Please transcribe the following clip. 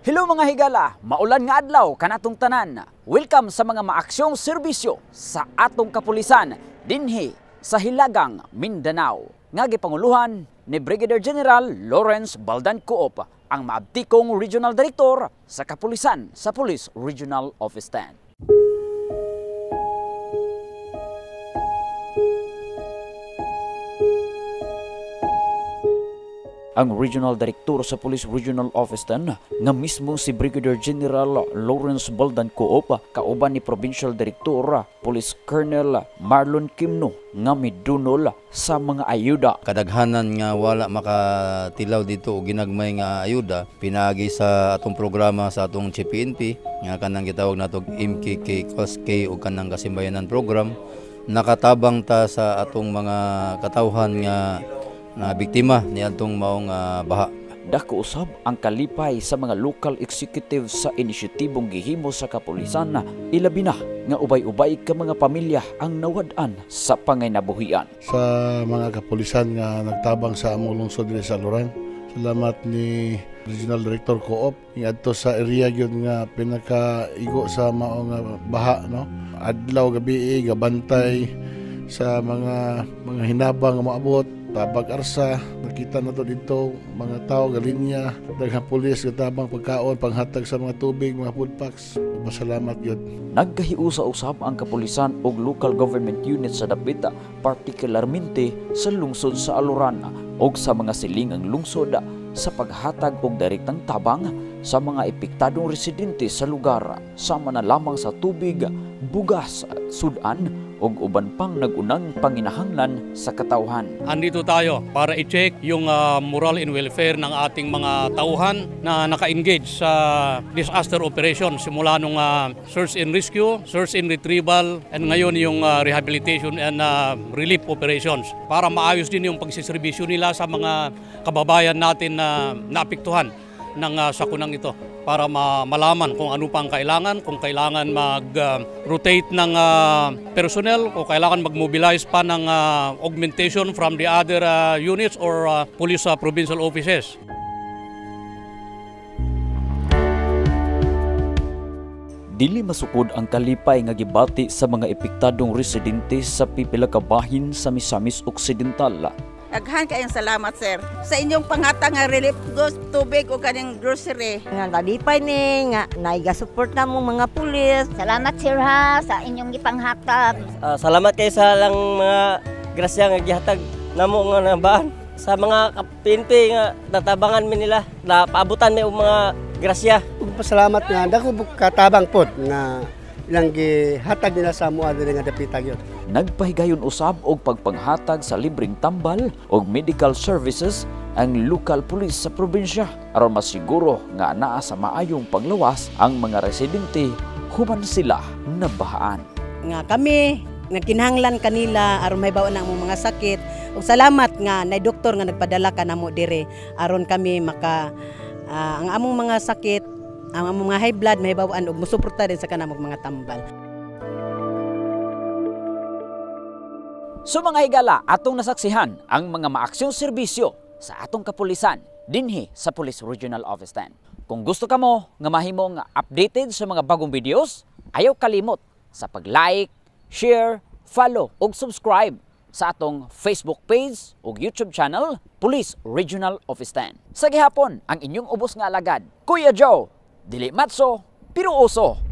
Hello mga higala, maulan nga adlaw kanatong tanan. Welcome sa mga maaksyong serbisyo sa atong kapulisan dinhi sa Hilagang Mindanao. Nga gipanguluhan ni Brigadier General Lawrence Baldan Coop, ang maabtikong Regional Director sa Kapulisan sa Police Regional Office 10. Ang Regional Director sa Police Regional Office 10 nga mismo si Brigadier General Lawrence Baldan Coop kauban ni Provincial Director Police Colonel Marlon Kimno nga midunol sa mga ayuda. Kadaghanan nga wala makatilaw dito o ginagmay nga ayuda pinagi sa atong programa sa atong CPNP nga kanang gitawag nato MKK COSK o kanang kasimbayanan program. Nakatabang ta sa atong mga katawhan nga na biktima niadtong maong baha. Dako usab ang kalipay sa mga local executives sa inisyatibong gihimo sa kapulisan na ilabi na nga ubay-ubay ka mga pamilya ang nawad-an sa panginabuhian. Sa mga kapulisan nga nagtabang sa among lungsod diri sa Lorang, salamat ni Regional Director Coop ngadto sa area gyud nga pinakaigo sa maong baha, no. Adlaw gabi gabantay sa mga hinabang nga moabot. Tabag arsa, nakita na to dito, mga tao, galinya, daghang pulis, gatabang pagkaon, panghatag sa mga tubig, mga food packs. Masalamat yun. Nagkahiusa-usab ang kapulisan o local government units sa dapita, partikularmente sa lungsod sa Aluran o sa mga silingang lungsod sa paghatag og direktang tabang sa mga epektadong residente sa lugar, sama na lamang sa tubig, bugas, sudan, o uban pang nagunang panginahanglan sa katawhan. Andito tayo para i-check yung moral and welfare ng ating mga tauhan na naka-engage sa disaster operation simula nung search and rescue, search and retrieval, and ngayon yung rehabilitation and relief operations para maayos din yung pagsiservisyo nila sa mga kababayan natin na naapektuhan ng sakunang ito para malaman kung ano pang kailangan, kung kailangan mag-rotate ng personnel o kailangan mag-mobilize pa ng augmentation from the other units or police provincial offices. Dili masukod ang kalipay nga gibati sa mga epektadong residente sa pipila ka bahin sa Misamis Occidental. Daghan kayong salamat, sir, sa inyong pangatang nga relief goods, tubig o kanyang grocery. Nga nalipay ni, nga naiga-support na mong mga pulis. Salamat, sir, ha, sa inyong ipanghatag. Salamat kayo sa lang mga grasya nga gihatag namo nga nabaan. Sa mga PNP nga natabangan mi nila, napaabutan mi og mga grasya. Pasalamat nga, dako katabang pod nga ilang gihatag nila sa mua diri nga dapita gyud. Nagpahigayon usab og pagpanghatag sa libreng tambal og medical services ang local police sa probinsya aron masiguro nga naa sa maayong paglawas ang mga residente human sila nabahaan. Nga kami nagkinahanglan kanila aron mahibaw na among mga sakit. Ug salamat nga nay doktor nga nagpadala kanamo dire aron kami maka ang among mga sakit, ang among mga high blood mahibaw-an og mosuporta din sa kanamong mga tambal. So mga higala, atong nasaksihan ang mga maaksyong serbisyo sa atong kapulisan dinhi sa Police Regional Office 10. Kung gusto ka mo nga mahimo nga updated sa mga bagong videos, ayaw kalimot sa pag-like, share, follow ug subscribe sa atong Facebook page ug YouTube channel Police Regional Office 10. Sa gihapon, ang inyong ubos nga alagad, Kuya Joe, dili matso pero uso.